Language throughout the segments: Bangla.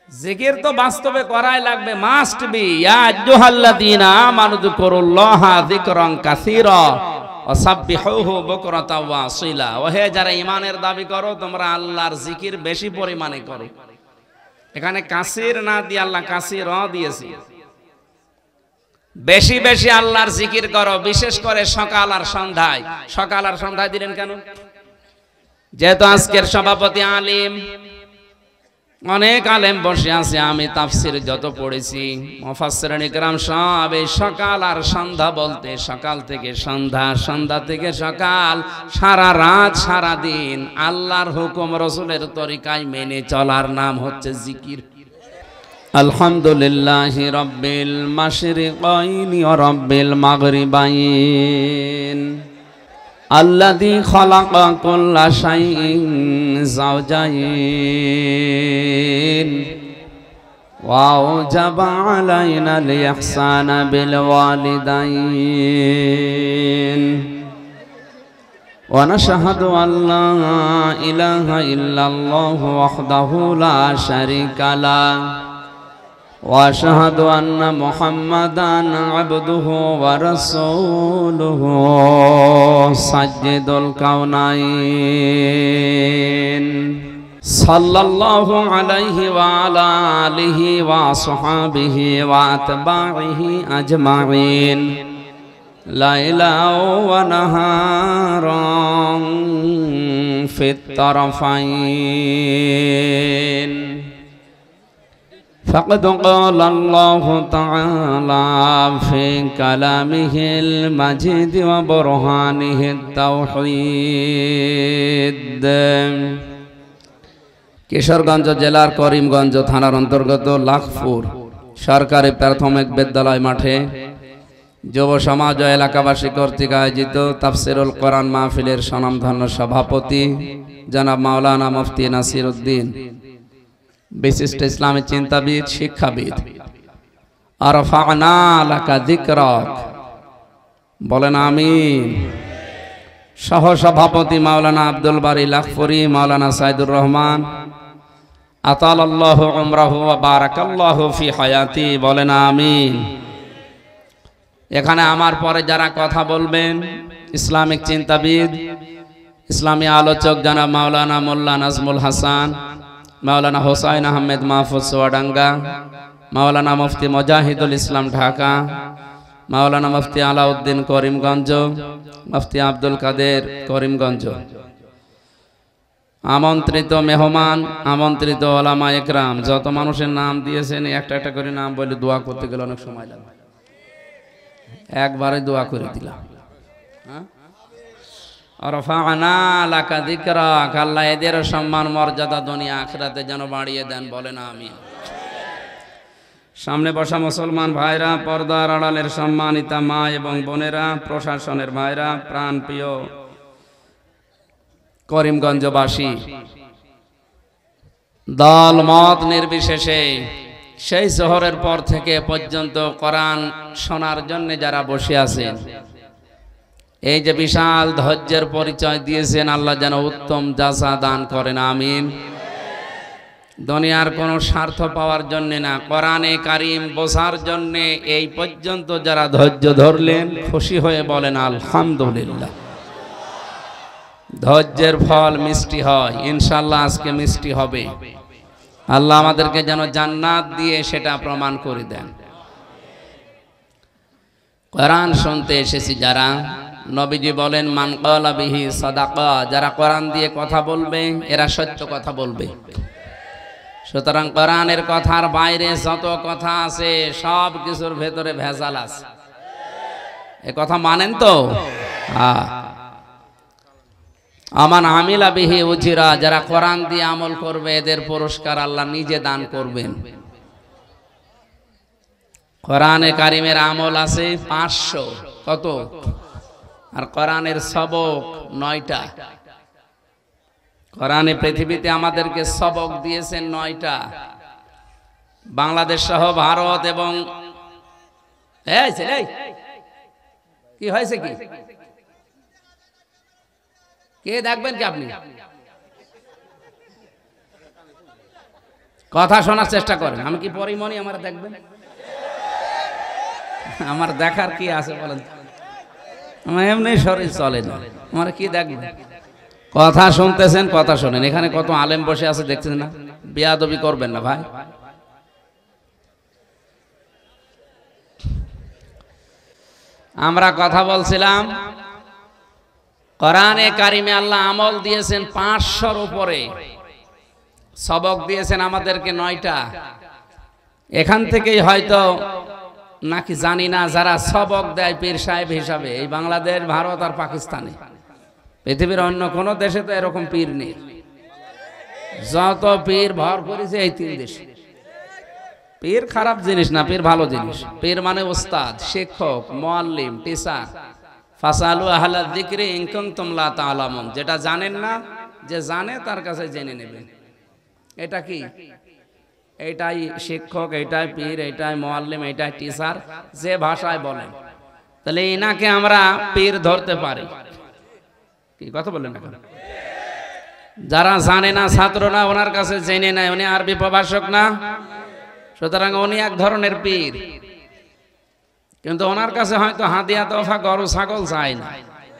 জিকির তো বাস্তবে করাই লাগবে, মাস্ট বি। ইয়া আইয়ুহাল্লাযীনা আমানু যিকুরুল্লাহা যিকরান কাসীরা ওয়া সাব্বিহুহু বুকরাতাও ওয়া আসীলা। ওহে যারা ঈমানের দাবি করো, তোমরা আল্লাহর জিকির বেশি পরিমাণে করো। এখানে কাসীর না দিয়ে আল্লাহ কাসীরা দিয়েছে। বেশি বেশি আল্লাহর জিকির করো, বিশেষ করে সকাল আর সন্ধ্যায়। সকাল আর সন্ধ্যায় দিলেন কেন? যেহেতু আজকের সভাপতি আলিম, অনেক আলেম বসে আছে, আমি তাফসির যত পড়েছি, মুফাসসিরিন ইকরাম সব এই সকাল আর সন্ধ্যা বলতে সকাল থেকে সন্ধ্যা, সন্ধ্যা থেকে সকাল, সারা রাত সারা দিন আল্লাহর হুকুম রাসূলের তরিকায় মেনে চলার নাম হচ্ছে জিকির। আলহামদুলিল্লাহি রাব্বিল মাশরিকাইনি ওয়া রাব্বিল মাগরিবাইন আল্লাযী খালাকা কুল্লা শাইইন যাওজাইন ওয়া আওজাবা আলাইনাল ইহসানা বিল ওয়ালিদাইন ওয়া নাশহাদু আল্লা ইলাহা ইল্লাল্লাহু ওয়াহদাহু লা শারীকা লাহু ওয়া আশহাদু আন্না মুহাম্মাদান আবদুহু ওয়া রাসূলুহু সাজ্জিদুল কাওনাইন সাল্লাল্লাহু আলাইহি ওয়া আলা আলিহি ওয়া আসহাবিহি ওয়া আতবাইহি আজমাইন লাইলাও ওয়া নাহারান ফিত তারাফাইন। فقد قال الله تعالى في كلامه المجيد وبرهانه التوحيد। কিশোরগঞ্জ জেলার করিমগঞ্জ থানার অন্তর্গত লাখপুর সরকারি প্রাথমিক বিদ্যালয় মাঠে যুব সমাজ ও এলাকাবাসী কর্তৃক আয়োজিত তাফসিরুল কোরআন মাহফিলের স্বনামধন্য সভাপতি জনাব মাওলানা মুফতি নাসির উদ্দিন, বিশিষ্ট ইসলামী চিন্তাবিদ, শিক্ষাবিদ, আরফা'না লাকা যিকরাক, বলেন আমিন। সহ সভাপতি মাওলানা আব্দুল বারী লাখপুরি, মাওলানা সাইদুর রহমান, আতালাল্লাহু উমরাহু ওয়া বারাকাল্লাহু ফি হায়াতি, বলেন আমিন। এখানে আমার পরে যারা কথা বলবেন, ইসলামিক চিন্তাবিদ, ইসলামী আলোচক জনাব মাওলানা মোল্লা নাজমুল হাসান, মাওলানা হোসাইন আহমেদ মাহফুজ সোয়াডাঙ্গা, মাওলানা মুফতি মুজাহিদুল ইসলাম ঢাকা, মাওলানা মুফতি আলাউদ্দিন করিমগঞ্জ, মুফতি আব্দুল কাদের করিমগঞ্জ, আমন্ত্রিত মেহমান, আমন্ত্রিত ওলামা একরাম, যত মানুষের নাম দিয়েছেন একটা একটা করে নাম বলে দোয়া করতে গেলে অনেক সময় লাগে, একবারে দোয়া করে দিলাম। আরফা'না লাকা যিকরাক, আল্লাহ এদের সম্মান মর্যাদা দুনিয়া আখিরাতে যেন বাড়িয়ে দেন, বলেন আমিন। সামনে বসা মুসলমান ভাইরা, পর্দার আড়ালের সম্মানিতা মা এবং বোনেরা, প্রশাসনের ভাইরা, প্রাণপ্রিয় করিমগঞ্জবাসী, দল মত নির্বিশেষে সেই শহরের পর থেকে পর্যন্ত কোরআন শোনার জন্য যারা বসে আছেন, এই যে বিশাল ধৈর্যের পরিচয় দিয়েছেন, আল্লাহ যেন উত্তম জাযা দান করেন, আমিন। দুনিয়ার কোনো স্বার্থ পাওয়ার জন্য না, কোরআনে কারীম বোঝার জন্য এই পর্যন্ত যারা ধৈর্য ধরলেন, খুশি হয়ে বলেন আলহামদুলিল্লাহ। ধৈর্যের ফল মিষ্টি হয়, ইনশাআল্লাহ আজকে মিষ্টি হবে। আল্লাহ আমাদেরকে যেন জান্নাত দিয়ে সেটা প্রমাণ করে দেন। কোরআন শুনতে এসেছি যারা, নবীজি বলেন মান ক্বালা বিহি সাদাকা, যারা কোরআন দিয়ে কথা বলবে এরা সত্য কথা বলবে। সুতরাং কোরআনের কথার বাইরে যত কথা আছে সব কিছুর ভেতরে ভেজাল আছে, এ কথা মানেন তো? আমান আমিলা বিহি উজিরা, যারা কোরআন দিয়ে আমল করবে এদের পুরস্কার আল্লাহ নিজে দান করবেন। কোরআনে কারিমের আমল আছে 500, কত? আর কোরআনের সবক 9টা। কোরআনে পৃথিবীতে আমাদেরকে সবক দিয়েছেন 9টা। বাংলাদেশ সহ ভারত এবং কি হয়েছে, কি কে দেখবেন কি আপনি? কথা শোনার চেষ্টা করেন। আমি কি পরিমণি আমার দেখবেন? আমার দেখার কি আছে বলেন? আমার এমনি শরীর চলে না, আমার কি দেখবেন? কথা শুনতেছেন, কথা শোনেন। এখানে কত আলেম বসে আছে দেখছেন না? বেয়াদবি করবেন না ভাই। আমরা কথা বলছিলাম কোরআনে কারিমে আল্লাহ আমল দিয়েছেন 500-র উপরে, সবক দিয়েছেন আমাদেরকে 9টা। এখান থেকেই হয়তো নাকি জানি না, যারা সবক দেয় পীর সাহেব হিসাবে এই বাংলাদেশ, ভারত আর পাকিস্তানে, পৃথিবীর অন্য কোন দেশে তো এরকম পীর নেই। যত পীর ভর করেছে এই 3 দেশে। পীর খারাপ জিনিস না, পীর ভালো জিনিস। পীর মানে ওস্তাদ, শিক্ষক, মুআল্লিম, টিচার। ফাসালু আহলা যিকরি ইন কুনতুম লা তা'লামুন। যেটা জানেন না, যে জানে তার কাছে জেনে নেবেন। এটা কি? এইটাই শিক্ষক, এইটাই পীর, এইটাই মুআল্লিম, এইটাই টিচার, যে ভাষায় বলেন। তাহলে এনাকে আমরা পীর ধরতে পারি। কি কথা বললেন এখন? যারা জানে না, ছাত্র না, ওনার কাছে জেনে নেয়, উনি আরবি প্রভাষক না, সুতরাং উনি এক ধরনের পীর। কিন্তু ওনার কাছে হয়তো হাদিয়া তোফা গরু ছাগল চাই না।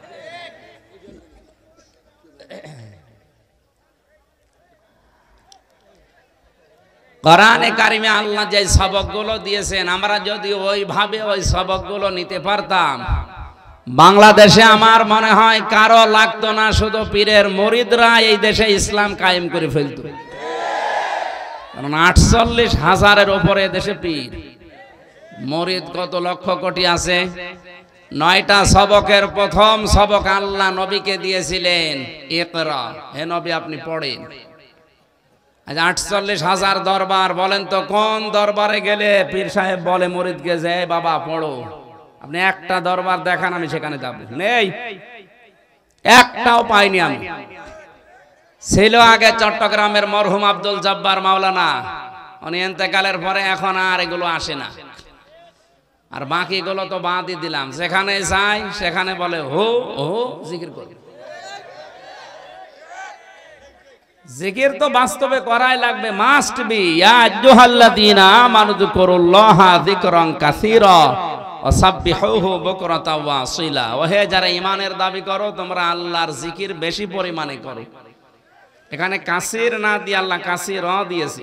কোরআনে কারিমে আল্লাহ যে সবকগুলো দিয়েছেন, আমরা যদি ওইভাবে ওই সবকগুলো নিতে পারতাম, বাংলাদেশে আমার মনে হয় কারো লাগতো না, শুধু পীরের মুরিদরা এই দেশে ইসলাম কায়েম করে ফেলত। কারণ 48,000-এর উপরে দেশে পীর, মুরিদ কত লক্ষ কোটি আছে। 9টা সবকের প্রথম সবক আল্লাহ নবীকে দিয়েছিলেন, ইকরা, হে নবী আপনি পড়েন। আজ 48,000 দরবার, বলেন তো কোন দরবারে গেলে পীর সাহেব বলে মুরিদকে যে বাবা পড়ো? আপনি একটা দরবার দেখান, আমি সেখানে যাব। নেই, একটাও পাইনি আমি। ছিল আগে চট্টগ্রামের মরহুম আব্দুল জব্বার মাওলানা, উনি ইন্তেকালের পরে এখন আর এগুলো আসে না। আর বাকিগুলো তো বাদই দিলাম। যেখানে যাই সেখানে বলে হো ও জিকির করি। জিকির তো বাস্তবে করাই লাগবে, মাস্ট বি। ইয়া আইয়ুহাল্লাযীনা আমানু যিকুরুল্লাহা যিকরান কাসীরা ওয়া সাব্বিহুহু বুকরাতাও ওয়া আসীলা। ওহে যারা ঈমানের দাবি করো, তোমরা আল্লাহর জিকির বেশি পরিমাণে করো। এখানে কাসীর না দিয়ে আল্লাহ কাসীর দিয়েছে।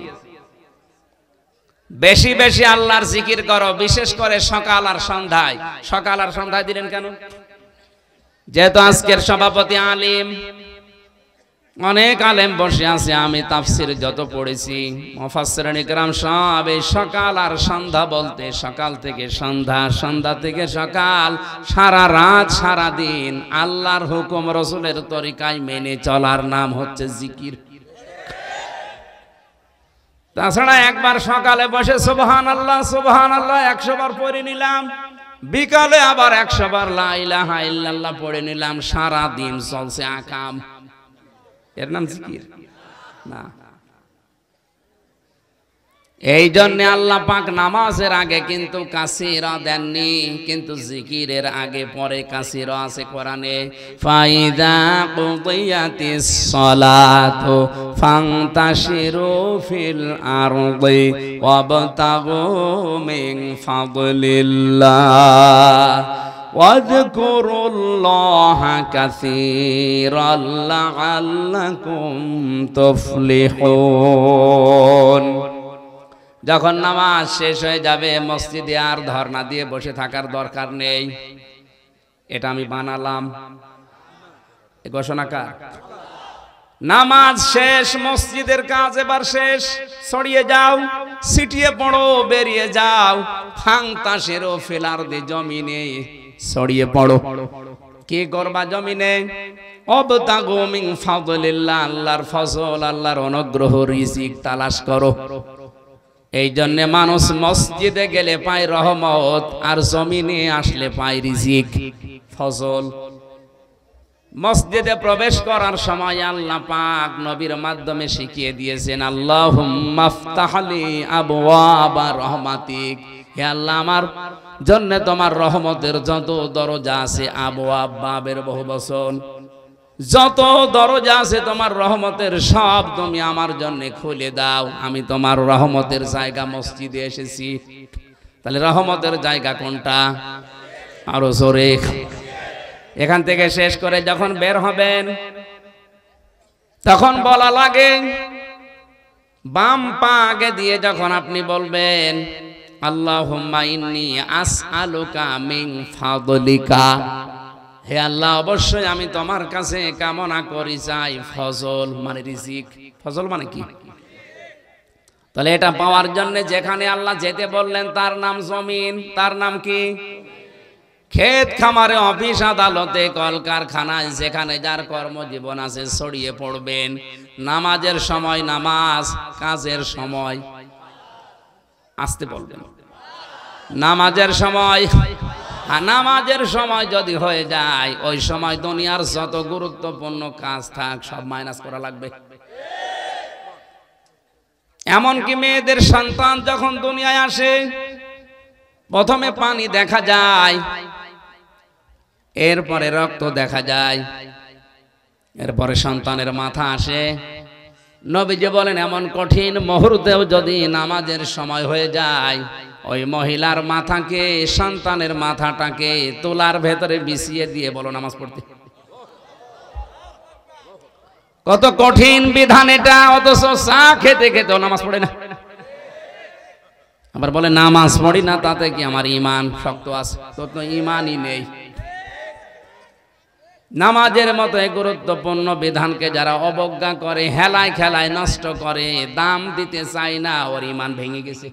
বেশি বেশি আল্লাহর জিকির করো, বিশেষ করে সকাল আর সন্ধ্যায়। সকাল আর সন্ধ্যায় দিলেন কেন? যেহেতু আজকের সভাপতি আলিম, অনেক আলেম বসে আছে। আমি তাফসির যত পড়েছি, মুফাসসিরিন ইকরাম সব এই সকাল আর সন্ধ্যা বলতে সকাল থেকে সন্ধ্যা, সন্ধ্যা থেকে সকাল, সারা রাত সারা দিন আল্লাহর হুকুম রাসূলের তরিকায় মেনে চলার নাম হচ্ছে জিকির। তাছাড়া একবার সকালে বসে সুবহানাল্লাহ সুবহানাল্লাহ 100 বার পড়ে নিলাম, বিকালে আবার 100 বার লা ইলাহা ইল্লাল্লাহ পড়ে নিলাম, সারা দিন চলছে আকাম। এর নাম জিকির না। এই জন্য আল্লাহ পাক নামাজের আগে কিন্তু কাসীরা দেননি, কিন্তু জিকিরের আগে পরে কাসীরা আছে কোরআনে। ফাইদা কুদিয়াতিস সালাতু ফান্তাশিরু ফিল আরদি ওয়াবতাগু মিন ফাদলিল্লাহ ওয়াযকুরুল্লাহা কাসীরান লাআল্লাকুম তুফলিহুন। যখন নামাজ শেষ হয়ে যাবে, মসজিদে আর ধর্ণা দিয়ে বসে থাকার দরকার নেই। এটা আমি বানালাম, এই ঘোষণাকার। নামাজ শেষ, মসজিদের কাজ এবার শেষ। ছড়িয়ে যাও, ছিটিয়ে পড়ো, বেরিয়ে যাও। ফান্তাশিরু ফিল আরদি, জমিনে ছড়িয়ে পড়ো। কি করবা জমিনে? ওয়াবতাগু মিন ফাদলিল্লাহ, আল্লাহর ফজল, আল্লাহর অনুগ্রহ, রিজিক তালাশ করো। এই জন্য মানুষ মসজিদে গেলে পায় রহমত, আর জমিনে আসলে পায় রিজিক, ফজল। মসজিদে প্রবেশ করার সময় আল্লাহ পাক নবীর মাধ্যমে শিখিয়ে দিয়েছেন, আল্লাহুম্মা আফতাহলি আবওয়াবা রহমাতিক। হে আল্লাহ, আমার জন্য তোমার রহমতের যত দরজা আছে, আবওয়াব বাবের বহুবচন, যত দরজা আছে তোমার রহমতের সব তুমি আমার জন্য খুলে দাও, আমি তোমার রহমতের জায়গা মসজিদে এসেছি। তাহলে রহমতের জায়গা কোনটা? আরো জোরে। এখান থেকে শেষ করে যখন বের হবেন তখন বলা লাগে, বাম পা আগে দিয়ে যখন আপনি বলবেন আল্লাহুম্মা ইন্নী আসআলুকা মিন ফাদলিকা, হে আল্লাহ অবশ্যই আমি তোমার কাছে কামনা করি চাই ফজল মানে রিজিক। ফজল মানে কি? তাহলে এটা পাওয়ার জন্য যেখানে আল্লাহ যেতে বললেন তার নাম জমিন, তার নাম কি? ক্ষেত খামারে, অফিস আদালতে, কলকারখানায়, যেখানে যার কর্মজীবন আছে ছড়িয়ে পড়বেন। নামাজের সময় নামাজ, কাজের সময় আসতে বলবেন। নামাজের সময়, নামাজের সময় যদি হয়ে যায় ওই সময় দুনিয়ার যত গুরুত্বপূর্ণ কাজ থাক সব মাইনাস করা লাগবে। এমনকি মেয়েদের সন্তান যখন দুনিয়ায় আসে প্রথমে পানি দেখা যায়, এরপরে রক্ত দেখা যায়, এরপরে সন্তানের মাথা আসে। নবীজি বলেন এমন কঠিন মুহূর্তেও যদি নামাজের সময় হয়ে যায় ওই মহিলার মাথাকে, সন্তানের মাথাটাকে তুলার ভেতরে বিছিয়ে দিয়ে বলো নামাজ পড়তে। কত কঠিন বিধান এটা, অথচ চা খেতে খেতেও নামাজ পড়ে না। আবার বলে নামাজ পড়ি না তাতে কি আমার ঈমান শক্ত আছে? তোর তো ঈমানই নেই। নামাজের মতো এই গুরুত্বপূর্ণ বিধানকে যারা অবজ্ঞা করে, হেলায় খেলায় নষ্ট করে, দাম দিতে চায় না, ওর ঈমান ভেঙে গেছে।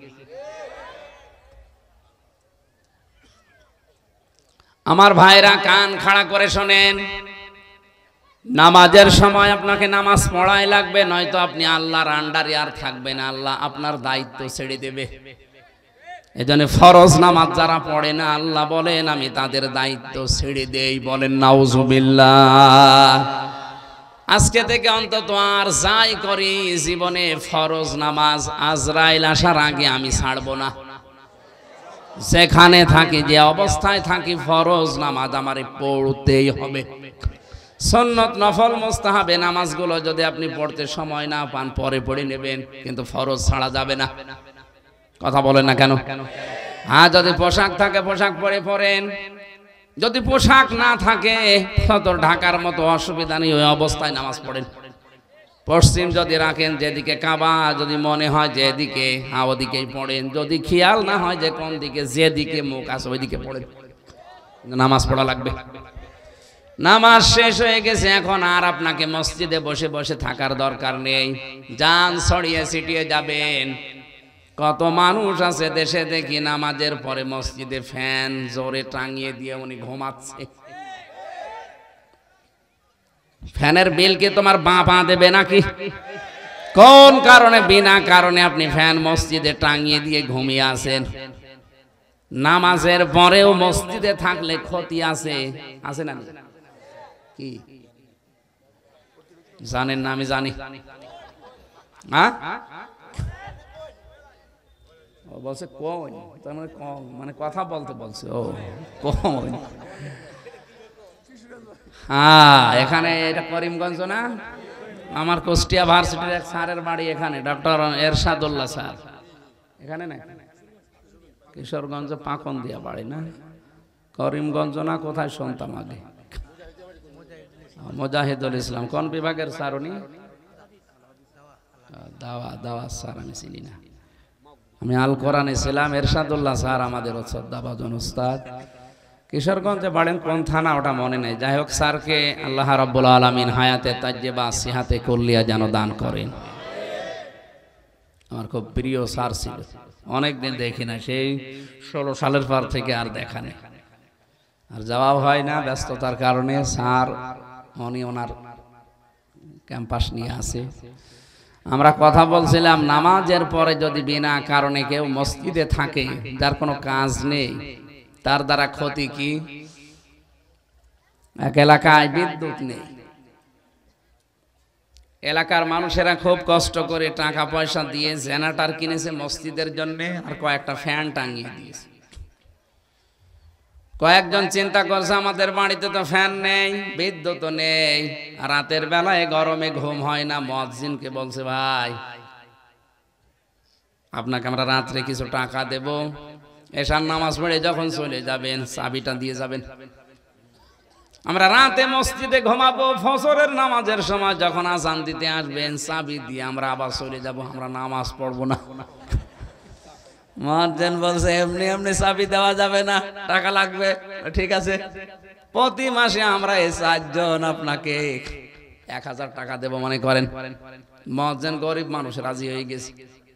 আমার ভাইরা কান খাড়া করে শোনেন, নামাজের সময় আপনাকে নামাজ পড়াই লাগবে, নয়তো আপনি আল্লাহর আন্ডারে আর থাকবেন, আল্লাহ আপনার দায়িত্ব ছেড়ে দেবে। এজন্য ফরজ নামাজ যারা পড়ে না আল্লাহ বলেন আমি তাদের দায়িত্ব ছেড়ে দেই। বলেন নাউজুবিল্লাহ। আজকে থেকে অন্তত আর যাই করি জীবনে ফরজ নামাজ আজরাইল আসার আগে আমি ছাড়বো না। যেখানে থাকি, যে অবস্থায় থাকি, ফরজ নামাজ আমারে পড়তেই হবে। সুন্নত নফল মুস্তাহাবে নামাজগুলো যদি আপনি পড়তে সময় না পান পরে পড়ে নেবেন, কিন্তু ফরজ ছাড়া যাবে না। কথা বলেন না কেন? হ্যাঁ, যদি পোশাক থাকে পোশাক পরে পড়েন, যদি পোশাক না থাকে তো ঢাকার মতো অসুবিধা নেই, ওই অবস্থায় নামাজ পড়েন। পশ্চিম যদি রাখেন, যেদিকে কাবা যদি মনে হয় যেদিকে, হ্যাঁ ওদিকেই পড়েন। যদি খেয়াল না হয় যে কোন দিকে, যেদিকে মুখ আছে ওইদিকে পড়েন, নামাজ পড়া লাগবে। নামাজ শেষ হয়ে গেছে, এখন আর আপনাকে মসজিদে বসে বসে থাকার দরকার নেই। যান ছড়িয়ে ছিটিয়ে যাবেন। কত মানুষ আছে দেশে দেখি নামাজের পরে মসজিদে ফ্যান জোরে টাঙিয়ে দিয়ে উনি ঘুমাচ্ছে। ফ্যানের বিল কি তোমার বাঁ দেবে নাকি? কোন কারণে, বিনা কারণে আপনি ফ্যান মসজিদে টাঙিয়ে দিয়ে ঘুমিয়ে আছেন? নামাজের পরেও মসজিদে থাকলে ক্ষতি আছে, আছে না? কি জানেন না? আমি জানি। হ্যাঁ, বলছে কোন, তার মানে কম, মানে কথা বলতে বলছে। ও কোন? হ্যাঁ, এখানে এটা করিমগঞ্জ না? আমার কুষ্টিয়া ভার্সিটির এক স্যারের বাড়ি এখানে, ডক্টর এরশাদুল্লাহ স্যার। এখানে না, কিশোরগঞ্জ পাকন দিয়া বাড়ি না? করিমগঞ্জ না কোথায় শুনতাম আগে? মুজাহিদুল ইসলাম। কোন বিভাগের স্যার উনি? দাওয়া স্যার আমি চিনি না। আমি আল কোরআনে ছিলাম। এরশাদুল্লাহ স্যার আমাদের শ্রদ্ধাভাজন উস্তাদ। কিশোরগঞ্জে বাড়েন কোন থানা ওটা মনে নেই। যাই হোক, স্যারকে আল্লাহ রাব্বুল আলামিন হায়াতে তাজ্জেবা সিহাতে কুল্লিয়া যেন দান করেন। আমার খুব প্রিয় স্যার ছিল, অনেকদিন দেখি না, সেই 16 সালের পর থেকে আর দেখা নেই, আর যাওয়া হয় না ব্যস্ততার কারণে। স্যার উনি ওনার ক্যাম্পাস নিয়ে আছে। আমরা কথা বলছিলাম, নামাজের পরে যদি বিনা কারণে কেউ মসজিদে থাকে, যার কোনো কাজ নেই, তার দ্বারা ক্ষতি কি? এক এলাকায় বিদ্যুৎ নেই, এলাকার মানুষেরা খুব কষ্ট করে টাকা পয়সা দিয়ে জেনারেটর কিনেছে মসজিদের জন্য, আর কয়েকটা ফ্যান টাঙিয়ে দিয়েছে। কয়েকজন চিন্তা করছে আমাদের বাড়িতে তো ফ্যান নেই, বিদ্যুৎ নেই, রাতের বেলায় গরমে ঘুম হয় না। মুয়াজ্জিনকে বলছে, ভাই আপনাকে আমরা রাত্রে কিছু টাকা দেব, এশার নামাজ পড়ে যখন চলে যাবেন চাবিটা দিয়ে যাবেন। আমরা রাতে মসজিদে ঘুমাবো, ফজরের নামাজের সময় যখন আযান দিতে আসবেন চাবি দিয়ে আমরা আবার চলে যাব, আমরা নামাজ পড়বো না। মুয়াজ্জিন বলছে, এমনি এমনি চাবি দেওয়া যাবে না, টাকা লাগবে। ঠিক আছে, প্রতি মাসে আমরা এই 4 জন আপনাকে 1000 টাকা দেব মনে করেন। মুয়াজ্জিন গরিব মানুষ, রাজি হয়ে গেছে।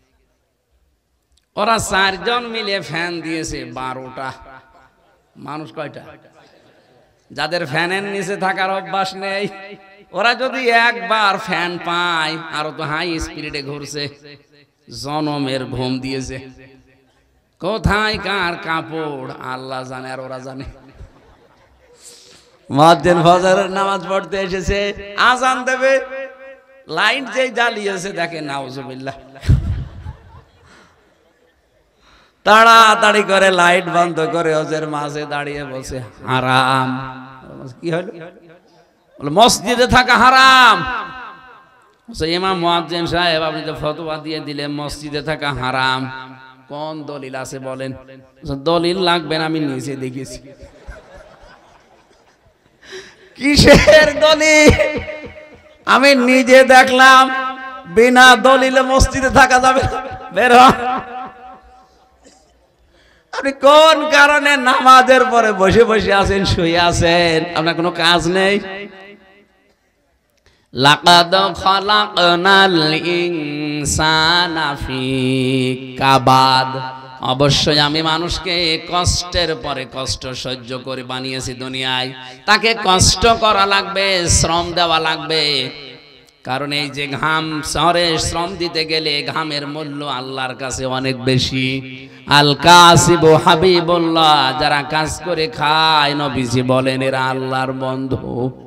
ওরা 4 জন মিলে ফ্যান দিয়েছে 12টা। মানুষ কয়টা? যাদের ফ্যানের নিচে থাকার অভ্যাস নেই, ওরা যদি একবার ফ্যান পায়, আরো তো হাই স্পিডে ঘুরছে, জনমের ঘুম দিয়েছে। কোথায় কার কাপড় আল্লাহ জানে, আর ওরা জানে। মুয়াজ্জিন ফজরের নামাজ পড়তে এসেছে, আযান দেবে, লাইট যেই জ্বালিয়েছে দেখে নাউজুবিল্লাহ, তাড়াতাড়ি করে লাইট বন্ধ করে ওদের মাঝে দাঁড়িয়ে বসে, হারাম। কি হলো? মসজিদে থাকা হারাম। ইমাম মুয়াজ্জিন সাহেব, আপনি তো ফতোয়া দিয়ে দিলেন মসজিদে থাকা হারাম, কোন দলিল আছে বলেন? দলিল লাগবে না, আমি নিজে দেখেছি। কিসের দলিল? আমি নিজে দেখলাম, বিনা দলিলে মসজিদে থাকা যাবে? বের হ। আপনি কোন কারণে নামাজের পরে বসে বসে আছেন, শুয়ে আছেন, আপনার কোনো কাজ নেই? লাকাদ খালাকনাল ইনসানা ফি কাবাদ, অবশ্যই আমি মানুষকে কষ্টের পরে কষ্ট সহ্য করে বানিয়েছি দুনিয়ায়। তাকে কষ্ট করা লাগবে, শ্রম দেওয়া লাগবে। কারণ এই যে ঘাম, শহরে শ্রম দিতে গেলে ঘামের মূল্য আল্লাহর কাছে অনেক বেশি। আল কাসিবু হাবিবুল্লাহ, যারা কাজ করে খায়, নবীজি বলেন এরা আল্লাহর বন্ধু।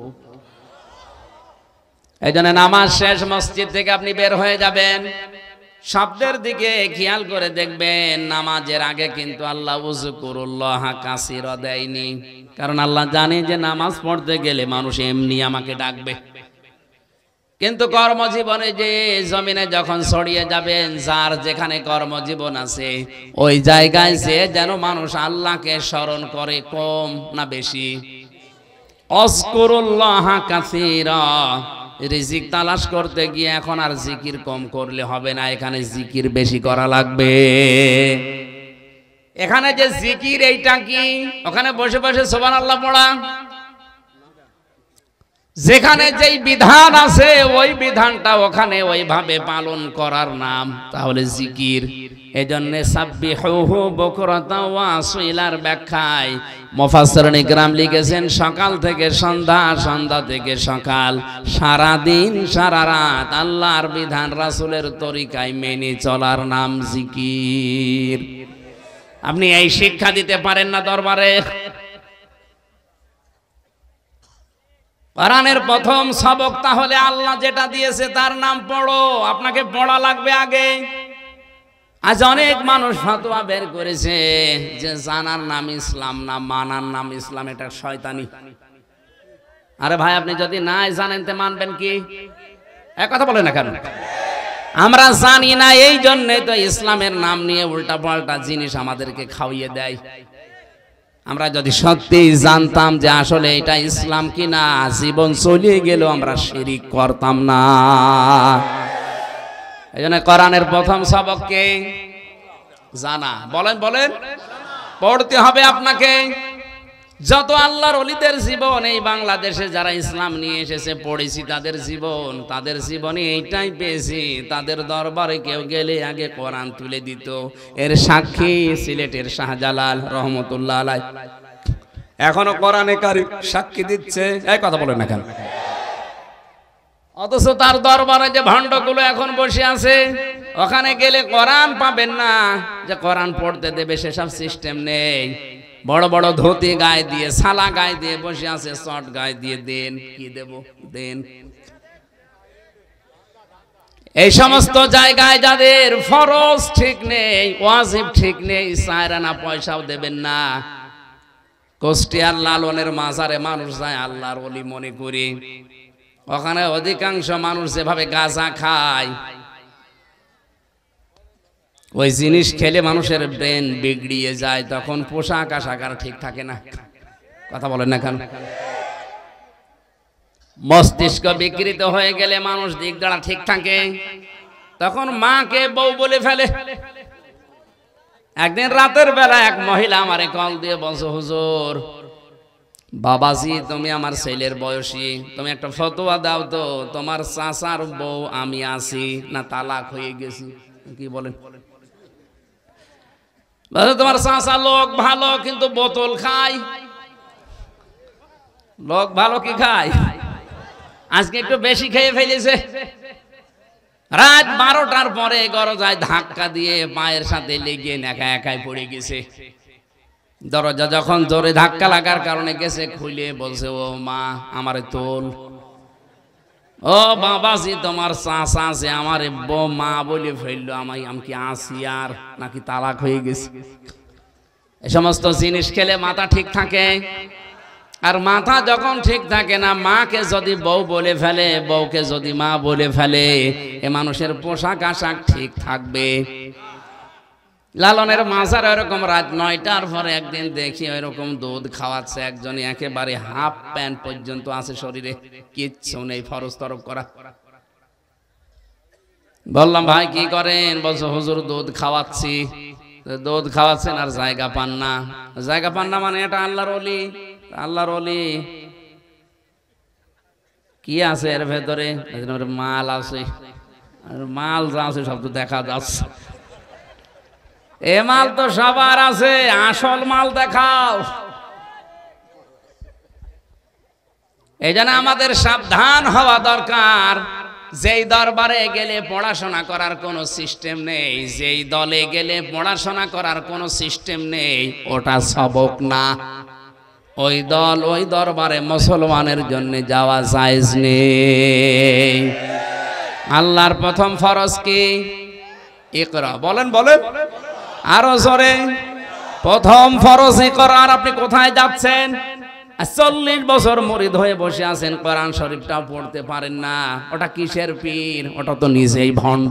এই জন্য নামাজ শেষ, মসজিদ থেকে আপনি বের হয়ে যাবেন, শব্দের দিকে খেয়াল করে দেখবেন। নামাজের আগে কিন্তু আল্লাহ উযকুরুল্লাহ কাসীরা দেয়নি, কারণ আল্লাহ জানে যে নামাজ পড়তে গেলে মানুষ এমনি আমাকে ডাকবে। কিন্তু কর্মজীবনে যে জমিনে যখন ছড়িয়ে যাবেন, যার যেখানে কর্মজীবন আছে, ওই জায়গায় যে যেন মানুষ আল্লাহকে স্মরণ করে, কম না বেশি? আযকুরুল্লাহ কাসীরা। রিজিক তালাশ করতে গিয়ে এখন আর জিকির কম করলে হবে না, এখানে জিকির বেশি করা লাগবে। এখানে যে জিকির, এইটা কি? ওখানে বসে বসে সুবহানাল্লাহ পড়া। যেখানে যেই বিধান আছে ওই বিধানটা ওখানে ওইভাবে পালন করার নাম তাহলে জিকির। এজন্য সাব্বিহুহু বুকরাতা ওয়া আসিলার ব্যাখ্যায় মুফাসসিরিন ইকরাম লিখেছেন, সকাল থেকে সন্ধ্যা, সন্ধ্যা থেকে সকাল, সারা দিন সারা রাত আল্লাহর বিধান রাসূলের তরিকায় মেনে চলার নাম জিকির। আপনি এই শিক্ষা দিতে পারেন না দরবারে? কোরআনের প্রথম সবক তাহলে আল্লাহ যেটা দিয়েছে তার নাম পড়ো, আপনাকে পড়া লাগবে আগে। আজ অনেক মানুষ ফতোয়া বের করেছে যে জানার নাম ইসলাম না, মানার নাম ইসলাম, এটা শয়তানি। আরে ভাই, আপনি যদি নাই জানেন তে মানবেন কি? এক কথা বলেন না কেন? আমরা জানি না, এই জন্যই তো ইসলামের নাম নিয়ে উল্টা পাল্টা জিনিস আমাদেরকে খাওয়িয়ে দেয়। আমরা যদি সত্যি জানতাম যে আসলে এটা ইসলাম কিনা, জীবন চলিয়ে গেল আমরা শিরিক করতাম না। এই জন্য কোরআনের প্রথম সবককে জানা। বলেন বলেন, পড়তে হবে আপনাকে। যত আল্লাহর ওলিদের জীবন এই বাংলাদেশে যারা ইসলাম নিয়ে এসেছে পড়েছি, তাদের জীবনে এইটাই পেয়েছি। তাদের দরবারে কেউ গেলে আগে কোরআন তুলে দিত। এর সাক্ষী সিলেটের শাহজালাল রহমতুল্লাহ আলাইহি, এখনো কোরআনে কারীম সাক্ষী দিচ্ছে। এই কথা বলেন না কেন? অথচ তার দরবারে যে ভণ্ডগুলো এখন বসে আছে, ওখানে গেলে কোরআন পাবেন না, যে কোরআন পড়তে দেবে সেসব সিস্টেম নেই। বড় বড় ধুতি গায়ে দিয়ে, সালা গায়ে দিয়ে বসে আছে, শর্ট গায়ে দিয়ে দেন, কি দেব দেন। এই সমস্ত জায়গায় যাদের ফরজ ঠিক নেই, ওয়াজিব ঠিক নেই, 4 আনা পয়সাও দেবেন না। কুষ্টিয়ার লালনের মাজারে মানুষ যায় আল্লাহর ওলি মনে করে, ওখানে অধিকাংশ মানুষ যেভাবে গাঁজা খায়, ওই জিনিস খেলে মানুষের ব্রেন বিগড়িয়ে যায়, তখন পোশাক আশাক আর ঠিক থাকে না। কথা বলেন না কেন? মস্তিষ্ক বিকৃত হয়ে গেলে মানুষ দিক দাঁড়া ঠিক থাকে, তখন মাকে বউ বলে ফেলে। একদিন রাতের বেলা এক মহিলা আমারে কল দিয়ে বলছে, হুজুর বাবাজি তুমি আমার ছেলের বয়সী, তুমি একটা ফতোয়া দাও তো, তোমার চাচার বউ আমি আছি না তালাক হয়ে গেছি। কি বলেন? তোমার চাচা লোক ভালো কিন্তু বোতল খায়। লোক ভালো কি খায়? আজকে একটু বেশি খেয়ে ফেলেছে। রাত 12টার পরে দরজায় ধাক্কা দিয়ে পায়ের সাথে লেগে একা একাই পড়ে গেছে। দরজা যখন জোরে ধাক্কা লাগার কারণে গেছে খুলে বলছে, ও মা আমারে তোল। ও বাবাজি তোমার চাচা আছে, আমার বউ মা বলে ফেললো, আমি কি আসি আর নাকি তালাক হয়ে গেছে? এই সমস্ত জিনিস খেলে মাথা ঠিক থাকে, আর মাথা যখন ঠিক থাকে না, মাকে যদি বউ বলে ফেলে, বউকে যদি মা বলে ফেলে, এ মানুষের পোশাক আশাক ঠিক থাকবে। লালনের মাজার এরকম রাত 9টার পরে একদিন দেখি ওইরকম দুধ খাওয়াচ্ছে একজনে, একেবারে হাফ প্যান্ট পর্যন্ত আছে শরীরে, কিচ্ছু নেই, ফরজ তরক করা। বললাম ভাই কি করেন? বলছে হুজুর দুধ খাওয়াচ্ছি। দুধ খাওয়াচ্ছেন আর জায়গা পান না। জায়গা পান না মানে এটা আল্লাহর ওলি। আল্লাহর ওলি কি আছে এর ভেতরে? মাল আছে, মাল যা আছে সব তো দেখা যাচ্ছে। এ মাল তো সবার আছে, আসল মাল দেখাও। এই জন্য আমাদের সাবধান হওয়া দরকার। যেই দরবারে গেলে পড়াশোনা করার কোনো সিস্টেম নেই, যেই দলে গেলে পড়াশোনা করার কোনো সিস্টেম নেই, ওটা সবক না। ওই দল ওই দরবারে মুসলমানের জন্য যাওয়া জায়েজ নেই। আল্লাহর প্রথম ফরজ কি? ইকরা। বলেন বলেন আরো জোরে। প্রথম ফরজ ইকরা। আর আপনি কোথায় যাচ্ছেন? 40 বছর মুরিদ হয়ে বসে আছেন, কোরআন শরীফটা পড়তে পারেন না। ওটা কিসের পীর? ওটা তো নিজেই ভণ্ড।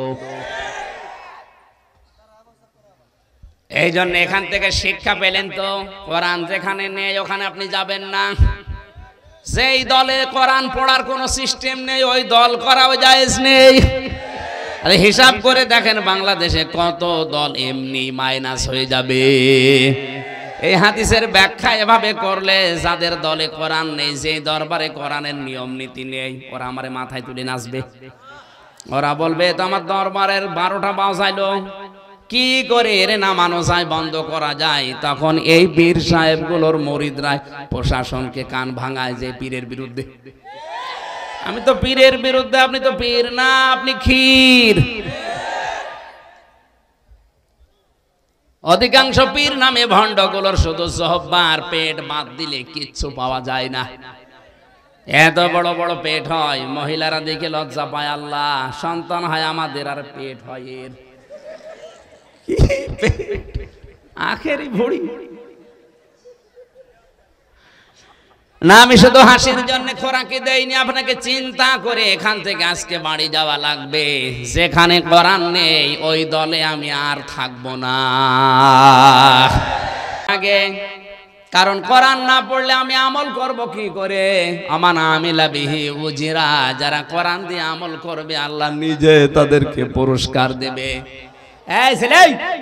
এই জন্য এখান থেকে শিক্ষা পেলেন তো, কোরআন যেখানে নেই ওখানে আপনি যাবেন না। যেই দলে কোরআন পড়ার কোনো সিস্টেম নেই, ওই দল করাও জায়েজ নেই। আরে হিসাব করে দেখেন বাংলাদেশে কত দল এমনি মাইনাস হয়ে যাবে। এই হাদিসের ব্যাখ্যা এভাবে করলে, যাদের দলে কোরআন নেই, যে দরবারে কোরআনের নিয়ম নীতি নেই, ওরা আমারে মাথায় তুলে নাচবে। ওরা বলবে তো আমার দরবারের 12টা বাজাইলো, কি করে এর নামানো যায়, বন্ধ করা যায়? তখন এই পীর সাহেবগুলোর মুরিদরাই প্রশাসনকে কান ভাঙায় যে পীরের বিরুদ্ধে। আমি তো পীরের বিরুদ্ধে, আপনি তো পীর না, আপনি ক্ষীর। অধিকাংশ পীর নামে ভণ্ডগুলোর শুধু জহব্বার পেট বাদ দিলে কিচ্ছু পাওয়া যায় না। এত বড় বড় পেট হয়, মহিলারা দেখে লজ্জা পায়। আল্লাহ, সন্তান হয় আমাদের আর পেট হয় এর। আখেরি ভুড়ি না। আমি শুধু হাসির জন্য খোরাকি দেইনি, আপনাকে চিন্তা করে এখান থেকে আজকে বাড়ি যাওয়া লাগবে। যেখানে কোরআন নেই ওই দলে আমি আর থাকবো না আগে। কারণ কোরআন না পড়লে আমি আমল করব কি করে? আমান আমিলা বিহি উজিরা। যারা কোরআন দিয়ে আমল করবে আল্লাহ নিজে তাদেরকে পুরস্কার দেবে। এই ছেলে,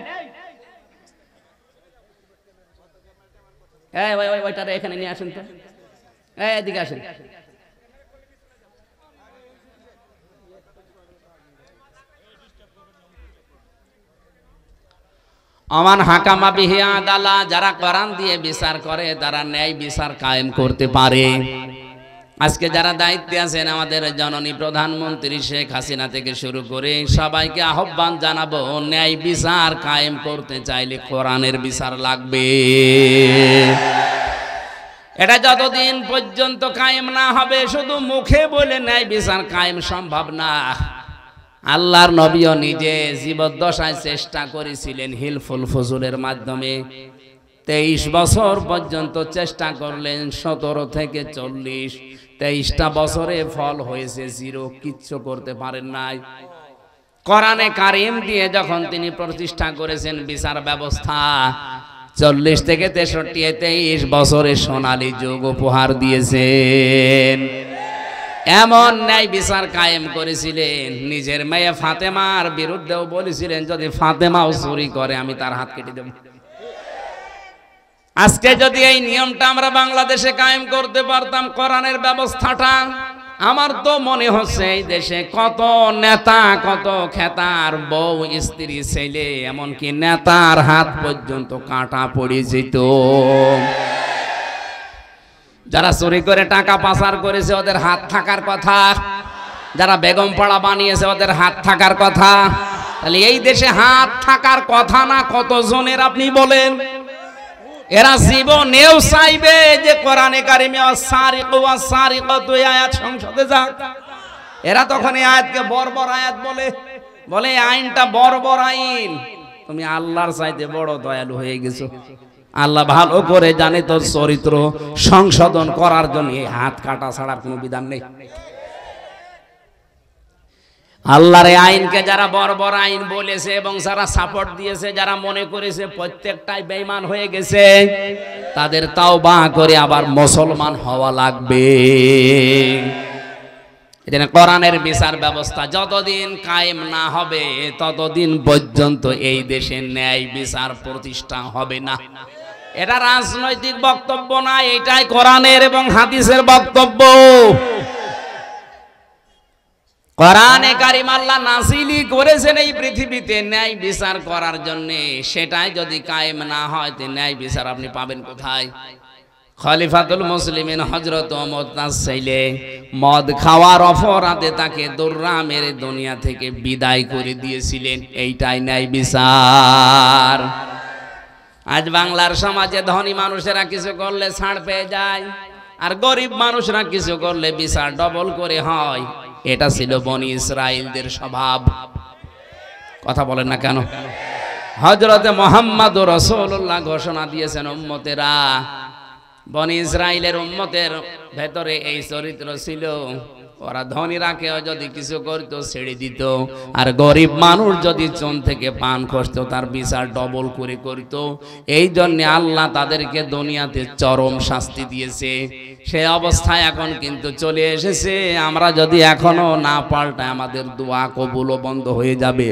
এই ওইটা এখানে নিয়ে আসেন তো, এদিকে আসেন। আমান হাকামা বিহি আদালা। যারা কোরআন দিয়ে বিচার করে তারা ন্যায় বিচার কায়েম করতে পারে। আজকে যারা দায়িত্বে আছেন, আমাদের জননী প্রধানমন্ত্রী শেখ হাসিনা থেকে শুরু করে সবাইকে আহ্বান জানাবো, ন্যায় বিচার কায়েম করতে চাইলে কোরআনের বিচার লাগবে। এটা যতদিন পর্যন্ত কায়েম না হবে, শুধু মুখে বলে ন্যায় বিচার কায়েম সম্ভব না। আল্লাহর নবীও নিজে জীবদ্দশায় চেষ্টা করেছিলেন হিলফুল ফুজুলের মাধ্যমে। 23 বছর পর্যন্ত চেষ্টা করলেন, 17 থেকে 40, 23টা বছরে ফল হয়েছে জিরো, কিচ্ছু করতে পারেন নাই। কোরআনে কারিম দিয়ে যখন তিনি প্রতিষ্ঠা করেছেন বিচার ব্যবস্থা, 40 থেকে 63, 23 বছরে সোনালী যুগ উপহার দিয়েছেন। এমন ন্যায় বিচার কায়েম করেছিলেন, নিজের মেয়ে ফাতেমার বিরুদ্ধেও বলেছিলেন যদি ফাতেমাও চুরি করে আমি তার হাত কেটে দেব। আজকে যদি এই নিয়মটা আমরা বাংলাদেশে কায়েম করতে পারতাম, কোরআনের ব্যবস্থাটা, আমার তো মনে হচ্ছে এই দেশে কত নেতা, কত খেতার বউ, স্ত্রী, ছেলে, এমনকি নেতার হাত পর্যন্ত কাটা পড়ে যেত। যারা চুরি করে টাকা পাচার করেছে ওদের হাত থাকার কথা, যারা বেগম পাড়া বানিয়েছে ওদের হাত থাকার কথা। তাহলে এই দেশে হাত থাকার কথা না কতজনের আপনি বলেন? এরা জীবনেও চাইবে যে কোরআনে কারিমে আস-সারিকু ওয়াস-সারিকাতু আয়াত সংসদে যাক। এরা তখন এই আয়াতকে বর্বর আয়াত বলে আইনটা বর্বর আইন। তুমি আল্লাহর চাইতে বড় দয়ালু হয়ে গেছো। আল্লাহ ভালো করে জানে তোর চরিত্র সংশোধন করার জন্য হাত কাটা ছাড়ার কোনো বিধান নেই। আল্লাহর এই আইনকে যারা বর্বর আইন বলেছে এবং যারা সাপোর্ট দিয়েছে, যারা মনে করেছে প্রত্যেকটাই বেঈমান হয়ে গেছে, তাদের তাওবা করে আবার মুসলমান হওয়া লাগবে। এজন্য কোরআনের বিচার ব্যবস্থা যতদিন কায়েম না হবে ততদিন পর্যন্ত এই দেশে ন্যায় বিচার প্রতিষ্ঠা হবে না। এটা রাজনৈতিক বক্তব্য না, এটাই কোরআনের এবং হাদিসের বক্তব্য। কোরআনে কারিম আল্লাহ নাযিলই করেছেন এই পৃথিবীতে ন্যায় বিচার করার জন্য। সেটাই যদি কায়েম না হয় তো ন্যায় বিচার আপনি পাবেন কোথায়? খলিফাতুল মুসলিমিন হযরত ওমর তার ছেলে মদ খাওয়ার অপরাধে তাকে দৌড়া মেরে দুনিয়া থেকে বিদায় করে দিয়েছিলেন। এইটাই ন্যায় বিচার। আজ বাংলার সমাজে ধনী মানুষেরা কিছু করলে ছাড় পেয়ে যায়, আর গরিব মানুষরা কিছু করলে বিচার ডবল করে হয়। এটা ছিল বনি ইসরাইলদের স্বভাব। কথা বলেন না কেন? হযরতে মুহাম্মদুর রাসূলুল্লাহ ঘোষণা দিয়েছেন উম্মতেরা, বনি ইসরাইলের উম্মতের ভেতরে এই চরিত্র ছিল, ওরা ধনীরা কেউ যদি কিছু করতো ছেড়ে দিত, আর গরিব মানুষ যদি চুন থেকে পান করতো তার বিচার ডবল করে করতো। এই জন্য আল্লাহ তাদেরকে দুনিয়াতে চরম শাস্তি দিয়েছে। সেই অবস্থায় এখন কিন্তু চলে এসেছে। আমরা যদি এখনো না পাল্টাই আমাদের দোয়া কবুলও বন্ধ হয়ে যাবে।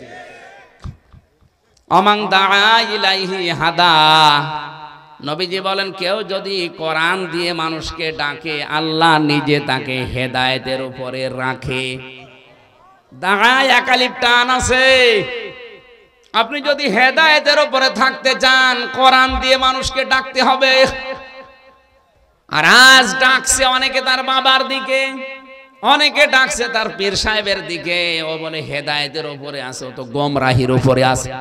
অমান দাআ ইলাইহি হাদা, নবীজি বলেন কেউ যদি কোরআন দিয়ে মানুষকে ডাকে আল্লাহ নিজে তাকে হেদায়েতের উপরে রাখে। দাঁড়ায় একালিপ টান আছে। আপনি যদি হেদায়েতের উপরে থাকতে চান কোরআন দিয়ে মানুষকে ডাকতে হবে। আর আজ ডাকছে অনেকে তার বাবার দিকে, অনেকে ডাকছে তার পীর সাহেবের দিকে। ও বলে হেদায়েতের উপরে আছে, ও তো গোমরাহির উপরে আছে।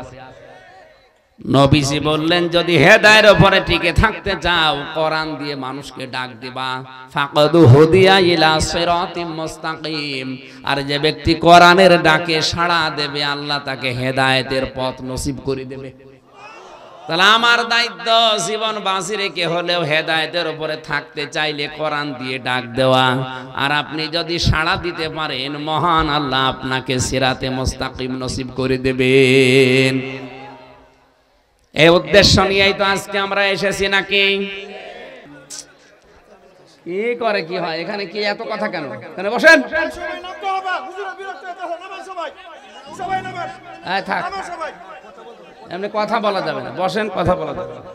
নবীজি বললেন যদি হেদায়ের উপরে টিকে থাকতে চাও কোরআন দিয়ে মানুষকে ডাক দিবা। ফাকাদু হুদিয়া ইলা সিরাতিম মুস্তাকিম, আর যে ব্যক্তি কোরআনের ডাকে সাড়া দেবে আল্লাহ তাকে হেদায়েতের পথ নসিব করে দেবে। তাহলে আমার দায়িত্ব জীবন বাঁচি রেখে হলেও হেদায়েতের উপরে থাকতে চাইলে কোরআন দিয়ে ডাক দেওয়া। আর আপনি যদি সাড়া দিতে পারেন মহান আল্লাহ আপনাকে সিরাতে মুস্তাকিম নসিব করে দেবেন। এই উদ্দেশ্য নিয়েই তো আজকে আমরা এসেছি। নাকি কি করে কি হয় এখানে? কি এত কথা কেন? এখানে বসেন। থাক, এমনি কথা বলা যাবে না। বসেন, কথা বলা যাবে না।